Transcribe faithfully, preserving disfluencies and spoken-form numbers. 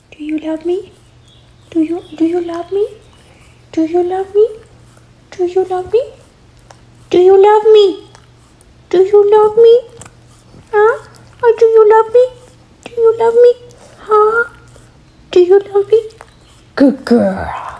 Do you love me? Do you do you love me? Do you love me? Do you love me? Do you love me? Do you love me? Huh? Oh, do you love me? Do you love me? Huh? Do you love me? Good girl.